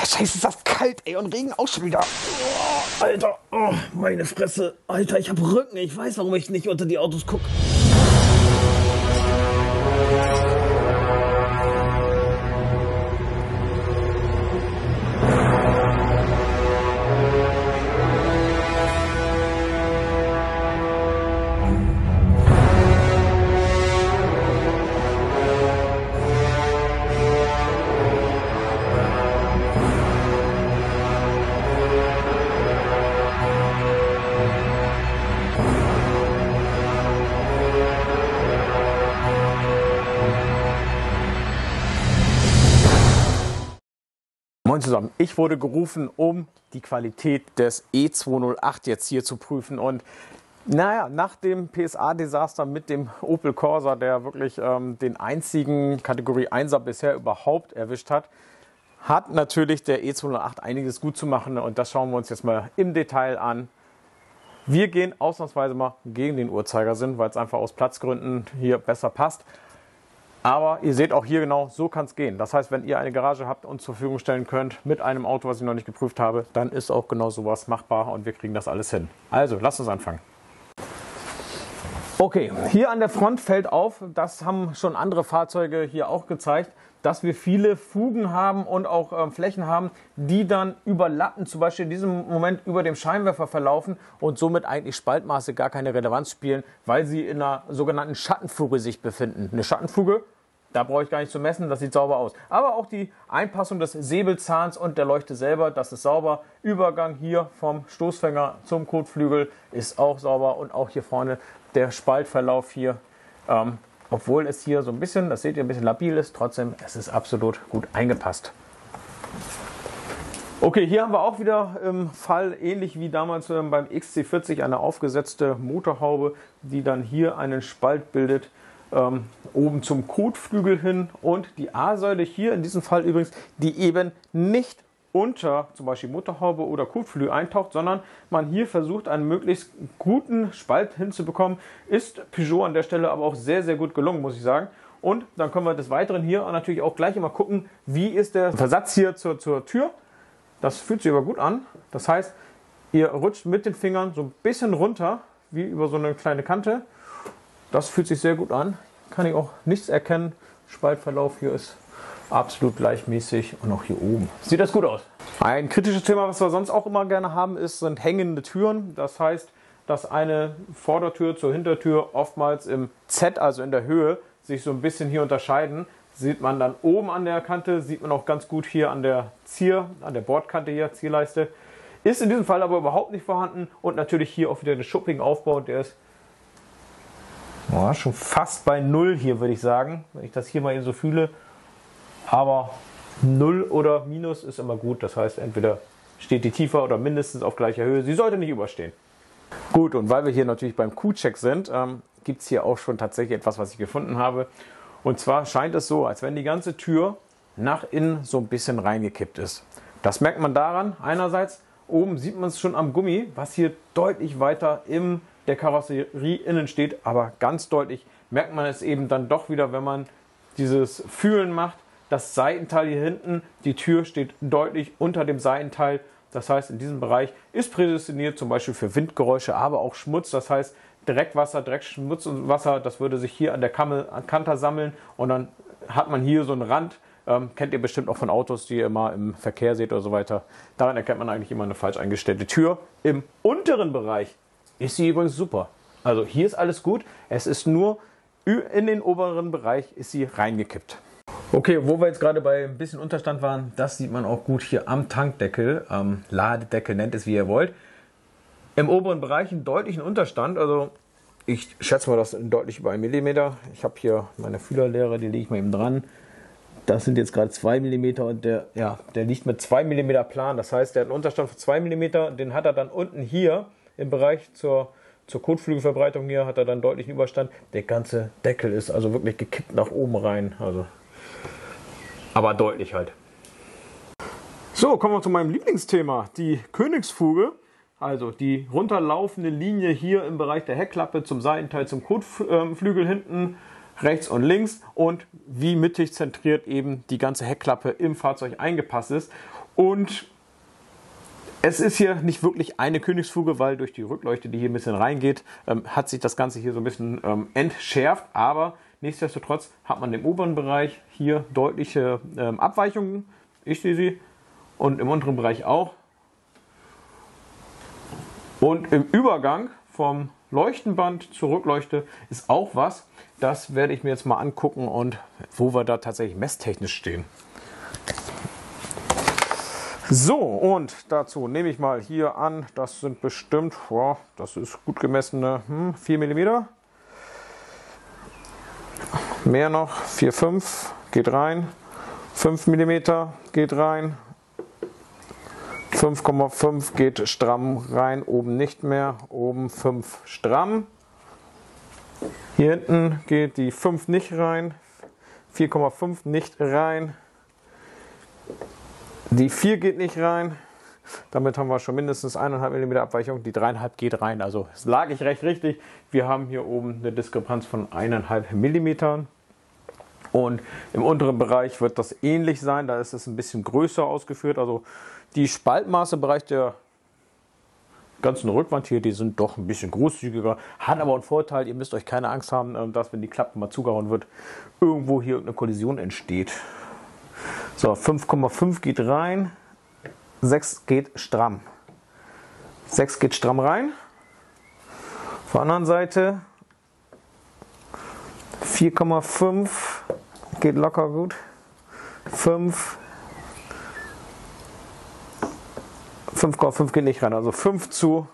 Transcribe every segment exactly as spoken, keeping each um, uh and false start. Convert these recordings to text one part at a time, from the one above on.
Alter, scheiße, ist das kalt, ey, und Regen auch schon wieder. Oh, Alter, oh, meine Fresse. Alter, ich hab Rücken. Ich weiß, warum ich nicht unter die Autos gucke. Moin zusammen, ich wurde gerufen, um die Qualität des E zweihundertacht jetzt hier zu prüfen und naja, nach dem P S A-Desaster mit dem Opel Corsa, der wirklich ähm, den einzigen Kategorie einser bisher überhaupt erwischt hat, hat natürlich der E zweihundertacht einiges gut zu machen und das schauen wir uns jetzt mal im Detail an. Wir gehen ausnahmsweise mal gegen den Uhrzeigersinn, weil es einfach aus Platzgründen hier besser passt. Aber ihr seht auch hier genau, so kann es gehen. Das heißt, wenn ihr eine Garage habt und zur Verfügung stellen könnt mit einem Auto, was ich noch nicht geprüft habe, dann ist auch genau sowas machbar und wir kriegen das alles hin. Also, lasst uns anfangen. Okay, hier an der Front fällt auf, das haben schon andere Fahrzeuge hier auch gezeigt, dass wir viele Fugen haben und auch äh, Flächen haben, die dann über Latten, zum Beispiel in diesem Moment über dem Scheinwerfer verlaufen und somit eigentlich Spaltmaße gar keine Relevanz spielen, weil sie in einer sogenannten Schattenfuge sich befinden. Eine Schattenfuge, da brauche ich gar nicht zu messen, das sieht sauber aus. Aber auch die Einpassung des Säbelzahns und der Leuchte selber, das ist sauber. Übergang hier vom Stoßfänger zum Kotflügel ist auch sauber und auch hier vorne der Spaltverlauf hier. Ähm, Obwohl es hier so ein bisschen, das seht ihr, ein bisschen labil ist, trotzdem, es ist absolut gut eingepasst. Okay, hier haben wir auch wieder im Fall, ähnlich wie damals beim X C vierzig, eine aufgesetzte Motorhaube, die dann hier einen Spalt bildet, ähm, oben zum Kotflügel hin. Und die A-Säule hier, in diesem Fall übrigens, die eben nicht unter zum Beispiel Motorhaube oder Kotflügel eintaucht, sondern man hier versucht, einen möglichst guten Spalt hinzubekommen, ist Peugeot an der Stelle aber auch sehr, sehr gut gelungen, muss ich sagen. Und dann können wir des Weiteren hier natürlich auch gleich immer gucken, wie ist der Versatz hier zur, zur Tür. Das fühlt sich aber gut an. Das heißt, ihr rutscht mit den Fingern so ein bisschen runter, wie über so eine kleine Kante. Das fühlt sich sehr gut an. Kann ich auch nichts erkennen. Spaltverlauf hier ist absolut gleichmäßig und auch hier oben. Sieht das gut aus. Ein kritisches Thema, was wir sonst auch immer gerne haben, ist, sind hängende Türen. Das heißt, dass eine Vordertür zur Hintertür oftmals im Z, also in der Höhe, sich so ein bisschen hier unterscheiden. Sieht man dann oben an der Kante, sieht man auch ganz gut hier an der Zier, an der Bordkante hier, Zierleiste. Ist in diesem Fall aber überhaupt nicht vorhanden und natürlich hier auch wieder der schuppigen Aufbau, der ist oh, schon fast bei Null hier, würde ich sagen, wenn ich das hier mal eben so fühle. Aber null oder Minus ist immer gut. Das heißt, entweder steht die tiefer oder mindestens auf gleicher Höhe. Sie sollte nicht überstehen. Gut, und weil wir hier natürlich beim Q-Check sind, ähm, gibt es hier auch schon tatsächlich etwas, was ich gefunden habe. Und zwar scheint es so, als wenn die ganze Tür nach innen so ein bisschen reingekippt ist. Das merkt man daran. Einerseits oben sieht man es schon am Gummi, was hier deutlich weiter in der Karosserie innen steht. Aber ganz deutlich merkt man es eben dann doch wieder, wenn man dieses Fühlen macht. Das Seitenteil hier hinten, die Tür steht deutlich unter dem Seitenteil. Das heißt, in diesem Bereich ist prädestiniert zum Beispiel für Windgeräusche, aber auch Schmutz. Das heißt, Dreckwasser, Dreckschmutz und Wasser, das würde sich hier an der Kante sammeln und dann hat man hier so einen Rand. Ähm, kennt ihr bestimmt auch von Autos, die ihr mal im Verkehr seht oder so weiter. Daran erkennt man eigentlich immer eine falsch eingestellte Tür. Im unteren Bereich ist sie übrigens super. Also hier ist alles gut. Es ist nur in den oberen Bereich ist sie reingekippt. Okay, wo wir jetzt gerade bei ein bisschen Unterstand waren, das sieht man auch gut hier am Tankdeckel, ähm, Ladedeckel, nennt es wie ihr wollt. Im oberen Bereich einen deutlichen Unterstand, also ich schätze mal, das sind deutlich über einen Millimeter. Ich habe hier meine Fühlerlehre, die lege ich mal eben dran. Das sind jetzt gerade zwei Millimeter und der, ja, der liegt mit zwei Millimeter plan. Das heißt, der hat einen Unterstand von zwei Millimeter, den hat er dann unten hier im Bereich zur, zur Kotflügelverbreitung hier, hat er dann deutlichen Überstand. Der ganze Deckel ist also wirklich gekippt nach oben rein. Also aber deutlich halt. So, kommen wir zu meinem Lieblingsthema, die Königsfuge. Also die runterlaufende Linie hier im Bereich der Heckklappe zum Seitenteil, zum Kotflügel hinten, rechts und links und wie mittig zentriert eben die ganze Heckklappe im Fahrzeug eingepasst ist. Und es ist hier nicht wirklich eine Königsfuge, weil durch die Rückleuchte, die hier ein bisschen reingeht, ähm, hat sich das Ganze hier so ein bisschen ähm, entschärft. Aber nichtsdestotrotz hat man im oberen Bereich hier deutliche ähm, Abweichungen. Ich sehe sie. Und im unteren Bereich auch. Und im Übergang vom Leuchtenband zur Rückleuchte ist auch was. Das werde ich mir jetzt mal angucken und wo wir da tatsächlich messtechnisch stehen. So, und dazu nehme ich mal hier an, das sind bestimmt, wow, das ist gut gemessene hm, vier Millimeter. Mehr noch, vier, fünf geht rein, fünf Millimeter geht rein, fünf Komma fünf geht stramm rein, oben nicht mehr, oben fünf stramm. Hier hinten geht die fünf nicht rein, vier Komma fünf nicht rein. Die vier geht nicht rein, damit haben wir schon mindestens eins Komma fünf Millimeter Abweichung, die drei Komma fünf geht rein, also es lag ich recht richtig. Wir haben hier oben eine Diskrepanz von eins Komma fünf Millimeter und im unteren Bereich wird das ähnlich sein, da ist es ein bisschen größer ausgeführt, also die Spaltmaße im Bereich der ganzen Rückwand hier, die sind doch ein bisschen großzügiger, hat aber einen Vorteil, ihr müsst euch keine Angst haben, dass wenn die Klappe mal zugehauen wird, irgendwo hier eine Kollision entsteht. So, fünf Komma fünf geht rein, sechs geht stramm. sechs geht stramm rein. Auf der anderen Seite vier Komma fünf geht locker gut. fünf, fünf Komma fünf geht nicht rein, also fünf zu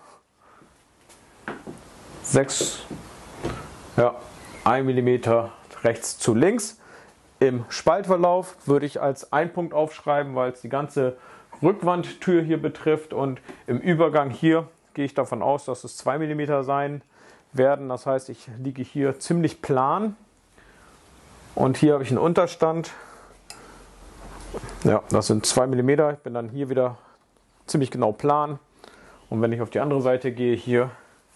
sechs, ja, ein Millimeter rechts zu links. Im Spaltverlauf würde ich als einen Punkt aufschreiben, weil es die ganze Rückwandtür hier betrifft. Und im Übergang hier gehe ich davon aus, dass es zwei Millimeter sein werden. Das heißt, ich liege hier ziemlich plan. Und hier habe ich einen Unterstand. Ja, das sind zwei Millimeter. Ich bin dann hier wieder ziemlich genau plan. Und wenn ich auf die andere Seite gehe, hier,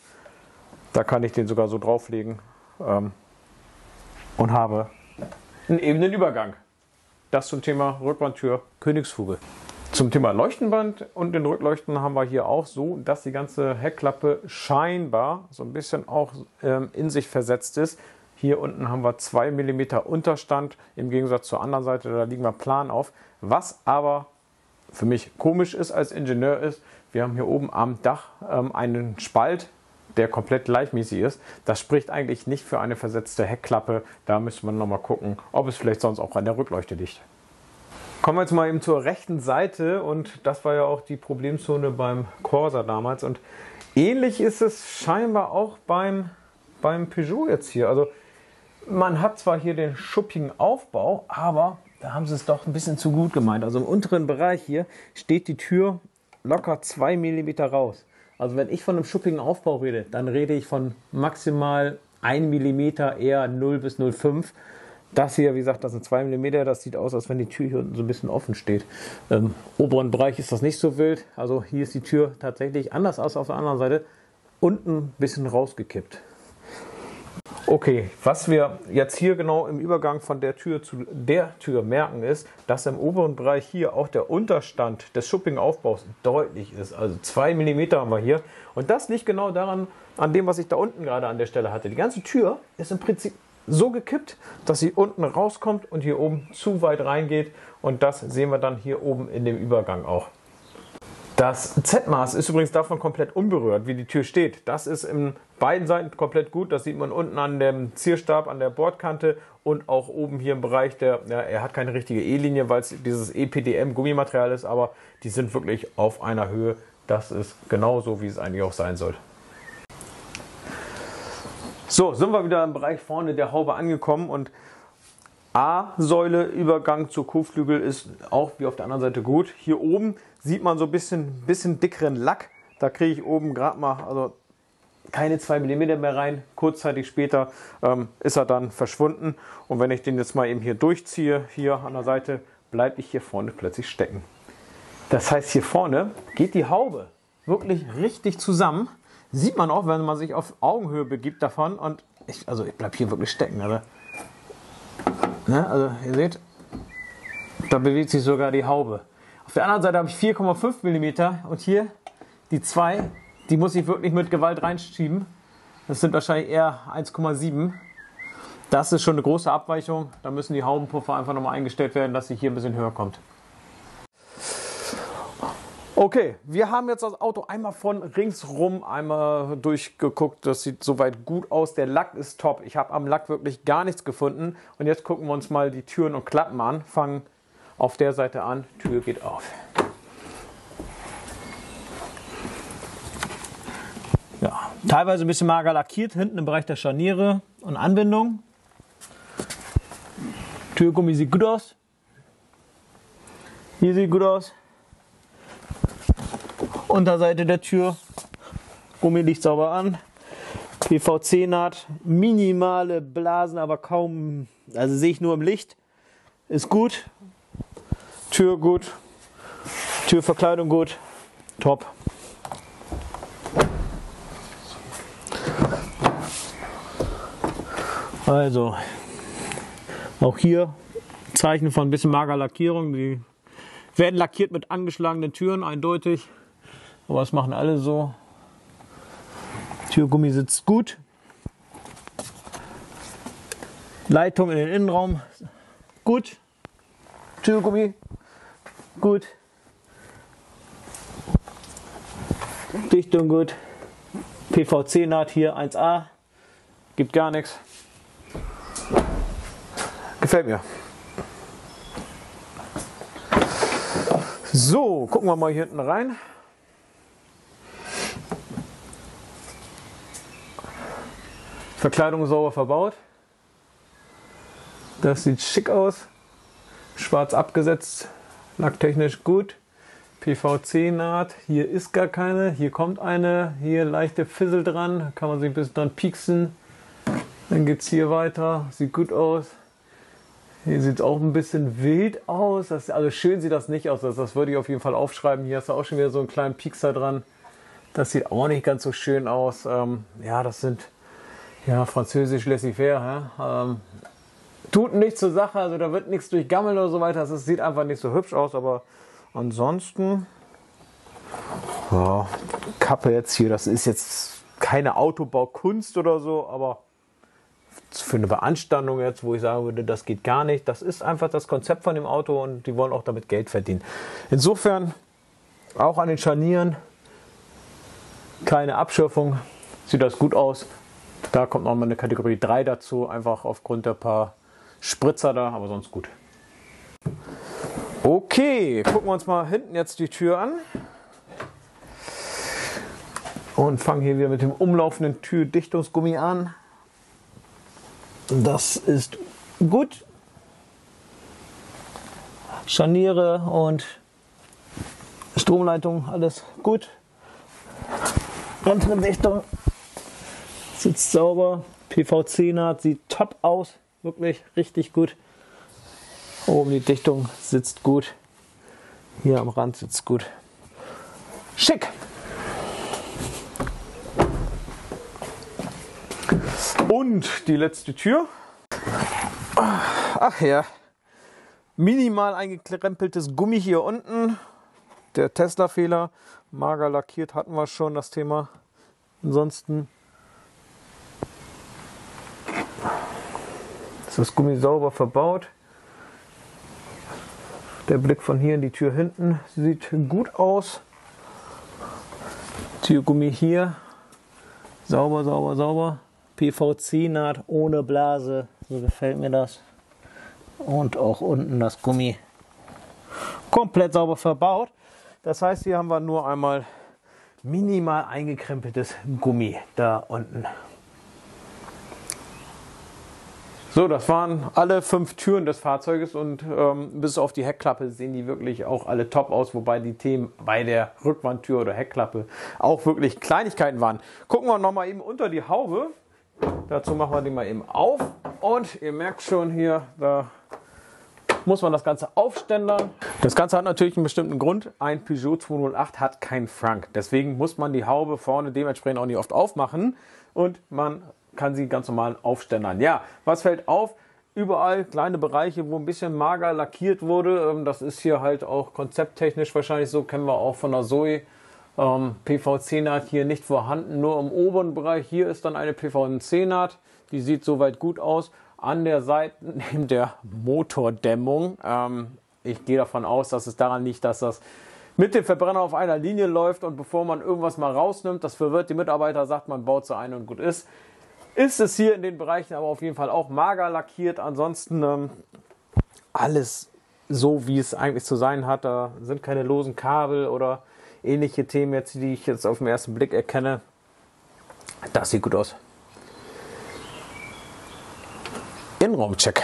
da kann ich den sogar so drauflegen ähm, und habe einen ebenen Übergang. Das zum Thema Rückwandtür Königsfuge. Zum Thema Leuchtenband und den Rückleuchten haben wir hier auch so, dass die ganze Heckklappe scheinbar so ein bisschen auch ähm, in sich versetzt ist. Hier unten haben wir zwei Millimeter Unterstand, im Gegensatz zur anderen Seite, da liegen wir plan auf. Was aber für mich komisch ist als Ingenieur ist, wir haben hier oben am Dach ähm, einen Spalt, der komplett gleichmäßig ist. Das spricht eigentlich nicht für eine versetzte Heckklappe. Da müsste man nochmal gucken, ob es vielleicht sonst auch an der Rückleuchte liegt. Kommen wir jetzt mal eben zur rechten Seite und das war ja auch die Problemzone beim Corsa damals und ähnlich ist es scheinbar auch beim, beim Peugeot jetzt hier. Also man hat zwar hier den schuppigen Aufbau, aber da haben sie es doch ein bisschen zu gut gemeint. Also im unteren Bereich hier steht die Tür locker zwei Millimeter raus. Also wenn ich von einem schuppigen Aufbau rede, dann rede ich von maximal ein Millimeter, eher null bis null Komma fünf. Das hier, wie gesagt, das sind zwei Millimeter. Das sieht aus, als wenn die Tür hier unten so ein bisschen offen steht. Im oberen Bereich ist das nicht so wild. Also hier ist die Tür tatsächlich anders als auf der anderen Seite. Unten ein bisschen rausgekippt. Okay, was wir jetzt hier genau im Übergang von der Tür zu der Tür merken ist, dass im oberen Bereich hier auch der Unterstand des schuppigen Aufbaus deutlich ist. Also zwei Millimeter haben wir hier. Und das liegt genau daran, an dem, was ich da unten gerade an der Stelle hatte. Die ganze Tür ist im Prinzip so gekippt, dass sie unten rauskommt und hier oben zu weit reingeht. Und das sehen wir dann hier oben in dem Übergang auch. Das Z-Maß ist übrigens davon komplett unberührt, wie die Tür steht. Das ist in beiden Seiten komplett gut. Das sieht man unten an dem Zierstab, an der Bordkante und auch oben hier im Bereich der, ja, er hat keine richtige E-Linie, weil es dieses E P D M-Gummimaterial ist, aber die sind wirklich auf einer Höhe. Das ist genauso, wie es eigentlich auch sein soll. So, sind wir wieder im Bereich vorne der Haube angekommen und A-Säule, Übergang zur Kotflügel ist auch wie auf der anderen Seite gut. Hier oben sieht man so ein bisschen, bisschen dickeren Lack. Da kriege ich oben gerade mal also keine zwei Millimeter mehr rein. Kurzzeitig später ähm, ist er dann verschwunden. Und wenn ich den jetzt mal eben hier durchziehe, hier an der Seite, bleibe ich hier vorne plötzlich stecken. Das heißt, hier vorne geht die Haube wirklich richtig zusammen. Sieht man auch, wenn man sich auf Augenhöhe begibt davon. Und ich, also ich bleibe hier wirklich stecken. Also, ne, also ihr seht, da bewegt sich sogar die Haube. Auf der anderen Seite habe ich vier Komma fünf Millimeter und hier die zwei, die muss ich wirklich mit Gewalt reinschieben. Das sind wahrscheinlich eher eins Komma sieben. Das ist schon eine große Abweichung. Da müssen die Haubenpuffer einfach nochmal eingestellt werden, dass sie hier ein bisschen höher kommt. Okay, wir haben jetzt das Auto einmal von ringsrum einmal durchgeguckt. Das sieht soweit gut aus. Der Lack ist top. Ich habe am Lack wirklich gar nichts gefunden. Und jetzt gucken wir uns mal die Türen und Klappen an. Fangen auf der Seite an. Tür geht auf. Ja, teilweise ein bisschen mager lackiert. Hinten im Bereich der Scharniere und Anbindung. Türgummi sieht gut aus. Hier sieht gut aus. Unterseite der Tür, Gummi liegt sauber an, P V C-Naht, minimale Blasen, aber kaum, also sehe ich nur im Licht, ist gut, Tür gut, Türverkleidung gut, top. Also, auch hier Zeichen von ein bisschen mager Lackierung, die werden lackiert mit angeschlagenen Türen, eindeutig. Aber das machen alle so. Türgummi sitzt gut. Leitung in den Innenraum gut. Türgummi gut. Dichtung gut. P V C-Naht hier eins A. Gibt gar nichts. Gefällt mir. So, gucken wir mal hier hinten rein. Verkleidung sauber verbaut. Das sieht schick aus. Schwarz abgesetzt. Lacktechnisch gut. P V C-Naht. Hier ist gar keine. Hier kommt eine. Hier leichte Fissel dran. Kann man sich ein bisschen dran pieksen. Dann geht es hier weiter. Sieht gut aus. Hier sieht es auch ein bisschen wild aus. Das, also schön sieht das nicht aus. Das, das würde ich auf jeden Fall aufschreiben. Hier hast du auch schon wieder so einen kleinen Piekser dran. Das sieht auch nicht ganz so schön aus. Ähm, ja, das sind ja französisch laissez-faire. Ähm, tut nichts zur Sache. Also da wird nichts durchgammeln oder so weiter. Das sieht einfach nicht so hübsch aus. Aber ansonsten, ja, Kappe jetzt hier. Das ist jetzt keine Autobaukunst oder so, aber für eine Beanstandung jetzt, wo ich sagen würde, das geht gar nicht. Das ist einfach das Konzept von dem Auto und die wollen auch damit Geld verdienen. Insofern auch an den Scharnieren keine Abschürfung. Sieht das gut aus. Da kommt nochmal eine Kategorie drei dazu, einfach aufgrund der paar Spritzer da, aber sonst gut. Okay, gucken wir uns mal hinten jetzt die Tür an. Und fangen hier wieder mit dem umlaufenden Türdichtungsgummi an. Das ist gut. Scharniere und Stromleitung, alles gut. Andere Dichtung sitzt sauber. P V C-Naht sieht top aus. Wirklich richtig gut. Oben die Dichtung sitzt gut. Hier am Rand sitzt gut. Schick! Und die letzte Tür. Ach ja. Minimal eingekrempeltes Gummi hier unten. Der Tesla-Fehler. Mager lackiert hatten wir schon das Thema. Ansonsten ist das Gummi sauber verbaut. Der Blick von hier in die Tür hinten sieht gut aus. Türgummi hier. Sauber, sauber, sauber. P V C-Naht ohne Blase. So gefällt mir das. Und auch unten das Gummi. Komplett sauber verbaut. Das heißt, hier haben wir nur einmal minimal eingekrempeltes Gummi da unten. So, das waren alle fünf Türen des Fahrzeuges und ähm, bis auf die Heckklappe sehen die wirklich auch alle top aus, wobei die Themen bei der Rückwandtür oder Heckklappe auch wirklich Kleinigkeiten waren. Gucken wir nochmal eben unter die Haube. Dazu machen wir die mal eben auf und ihr merkt schon hier, da muss man das Ganze aufständern. Das Ganze hat natürlich einen bestimmten Grund. Ein Peugeot zweihundertacht hat keinen Frank. Deswegen muss man die Haube vorne dementsprechend auch nicht oft aufmachen und man kann sie ganz normal aufständern. Ja, was fällt auf? überall kleine Bereiche, wo ein bisschen mager lackiert wurde. Das ist hier halt auch konzepttechnisch wahrscheinlich so, kennen wir auch von der Zoe. Ähm, P V C-Naht hier nicht vorhanden, nur im oberen Bereich. Hier ist dann eine P V C-Naht, die sieht soweit gut aus. An der Seite neben der Motordämmung. Ähm, ich gehe davon aus, dass es daran liegt, dass das mit dem Verbrenner auf einer Linie läuft und bevor man irgendwas mal rausnimmt, das verwirrt die Mitarbeiter, sagt man, baut sie ein und gut ist. Ist es hier in den Bereichen aber auf jeden Fall auch mager lackiert. Ansonsten ähm, alles so, wie es eigentlich zu sein hat. Da sind keine losen Kabel oder ähnliche Themen jetzt, die ich jetzt auf den ersten Blick erkenne. Das sieht gut aus. Innenraumcheck.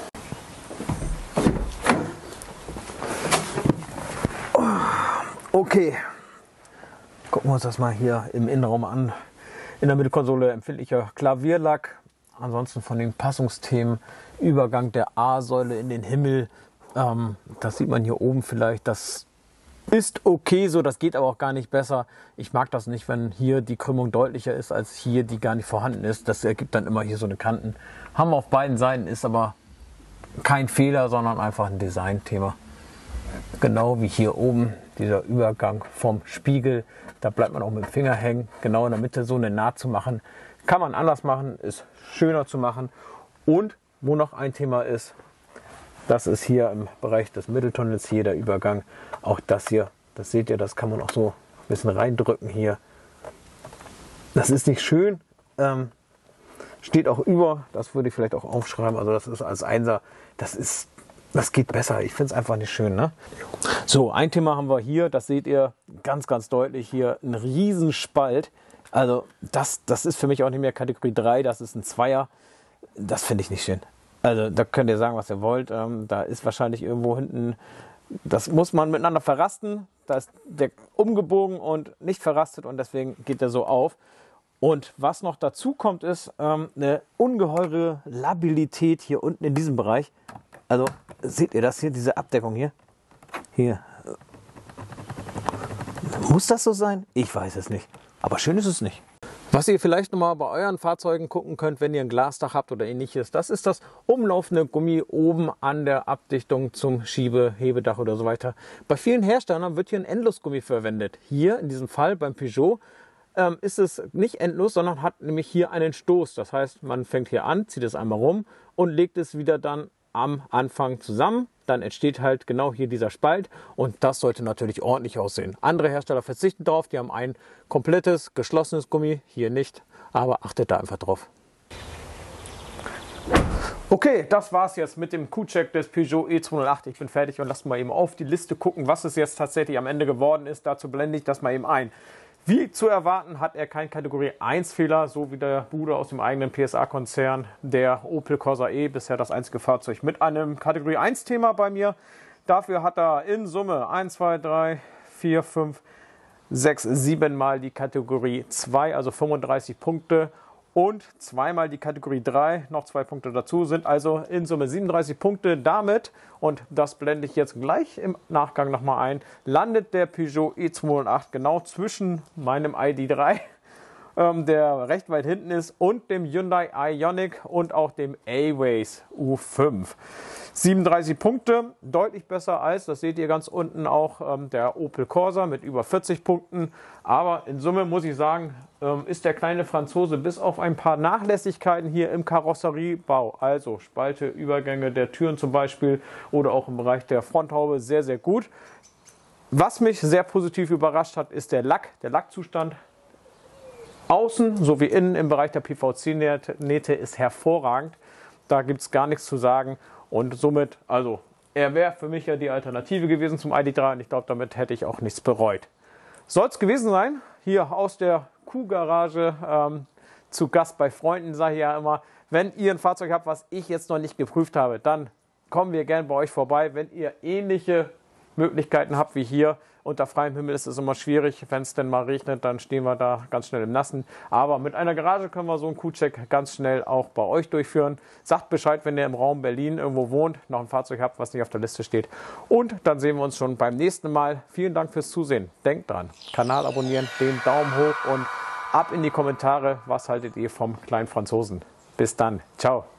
Okay, gucken wir uns das mal hier im Innenraum an. In der Mittelkonsole empfindlicher Klavierlack. Ansonsten von den Passungsthemen Übergang der A-Säule in den Himmel. Ähm, das sieht man hier oben vielleicht. Das ist okay so, das geht aber auch gar nicht besser. Ich mag das nicht, wenn hier die Krümmung deutlicher ist, als hier die gar nicht vorhanden ist. Das ergibt dann immer hier so eine Kanten. Haben wir auf beiden Seiten, ist aber kein Fehler, sondern einfach ein Designthema. Genau wie hier oben dieser Übergang vom Spiegel. Da bleibt man auch mit dem Finger hängen. Genau in der Mitte so eine Naht zu machen. Kann man anders machen, ist schöner zu machen. Und wo noch ein Thema ist, das ist hier im Bereich des Mitteltunnels hier der Übergang. Auch das hier, das seht ihr, das kann man auch so ein bisschen reindrücken hier. Das ist nicht schön. Ähm, steht auch über, das würde ich vielleicht auch aufschreiben. Also das ist als Einser, das ist, das geht besser. Ich finde es einfach nicht schön, ne? So, ein Thema haben wir hier, das seht ihr ganz, ganz deutlich hier, ein Riesenspalt. Also das, das ist für mich auch nicht mehr Kategorie drei, das ist ein Zweier. Das finde ich nicht schön. Also da könnt ihr sagen, was ihr wollt. Ähm, da ist wahrscheinlich irgendwo hinten, das muss man miteinander verrasten. Da ist der umgebogen und nicht verrastet und deswegen geht der so auf. Und was noch dazu kommt, ist ähm, eine ungeheure Labilität hier unten in diesem Bereich. Also seht ihr das hier, diese Abdeckung hier? Hier. Muss das so sein? Ich weiß es nicht. Aber schön ist es nicht. Was ihr vielleicht nochmal bei euren Fahrzeugen gucken könnt, wenn ihr ein Glasdach habt oder ähnliches, das ist das umlaufende Gummi oben an der Abdichtung zum Schiebe-, Hebedach oder so weiter. Bei vielen Herstellern wird hier ein Endlosgummi verwendet. Hier in diesem Fall beim Peugeot ähm, ist es nicht endlos, sondern hat nämlich hier einen Stoß. Das heißt, man fängt hier an, zieht es einmal rum und legt es wieder dann am Anfang zusammen. Dann entsteht halt genau hier dieser Spalt und das sollte natürlich ordentlich aussehen. Andere Hersteller verzichten darauf, die haben ein komplettes, geschlossenes Gummi, hier nicht, aber achtet da einfach drauf. Okay, das war's jetzt mit dem Q-Check des Peugeot E zweihundertacht. Ich bin fertig und lasst mal eben auf die Liste gucken, was es jetzt tatsächlich am Ende geworden ist. Dazu blende ich das mal eben ein. Wie zu erwarten hat er keinen Kategorie eins Fehler, so wie der Bruder aus dem eigenen P S A-Konzern, der Opel Corsa E, bisher das einzige Fahrzeug mit einem Kategorie eins Thema bei mir. Dafür hat er in Summe eins, zwei, drei, vier, fünf, sechs, sieben Mal die Kategorie zwei, also fünfunddreißig Punkte und zweimal die Kategorie drei, noch zwei Punkte dazu, sind also in Summe siebenunddreißig Punkte. Damit, und das blende ich jetzt gleich im Nachgang nochmal ein, landet der Peugeot E zweihundertacht genau zwischen meinem I D drei, ähm, der recht weit hinten ist, und dem Hyundai Ioniq und auch dem A-Ways U fünf. siebenunddreißig Punkte, deutlich besser als, das seht ihr ganz unten auch, ähm, der Opel Corsa mit über vierzig Punkten. Aber in Summe muss ich sagen, ähm, ist der kleine Franzose bis auf ein paar Nachlässigkeiten hier im Karosseriebau, also Spalte, Übergänge der Türen zum Beispiel oder auch im Bereich der Fronthaube, sehr, sehr gut. Was mich sehr positiv überrascht hat, ist der Lack, der Lackzustand. Außen sowie innen im Bereich der P V C-Nähte ist hervorragend. Da gibt es gar nichts zu sagen. Und somit, also, er wäre für mich ja die Alternative gewesen zum I D drei und ich glaube, damit hätte ich auch nichts bereut. Soll es gewesen sein, hier aus der Kuhgarage, ähm, zu Gast bei Freunden, sage ich ja immer, wenn ihr ein Fahrzeug habt, was ich jetzt noch nicht geprüft habe, dann kommen wir gerne bei euch vorbei. Wenn ihr ähnliche Möglichkeiten habt wie hier, unter freiem Himmel ist es immer schwierig, wenn es denn mal regnet, dann stehen wir da ganz schnell im Nassen. Aber mit einer Garage können wir so einen Q-Check ganz schnell auch bei euch durchführen. Sagt Bescheid, wenn ihr im Raum Berlin irgendwo wohnt, noch ein Fahrzeug habt, was nicht auf der Liste steht. Und dann sehen wir uns schon beim nächsten Mal. Vielen Dank fürs Zusehen. Denkt dran, Kanal abonnieren, den Daumen hoch und ab in die Kommentare, was haltet ihr vom kleinen Franzosen. Bis dann, ciao.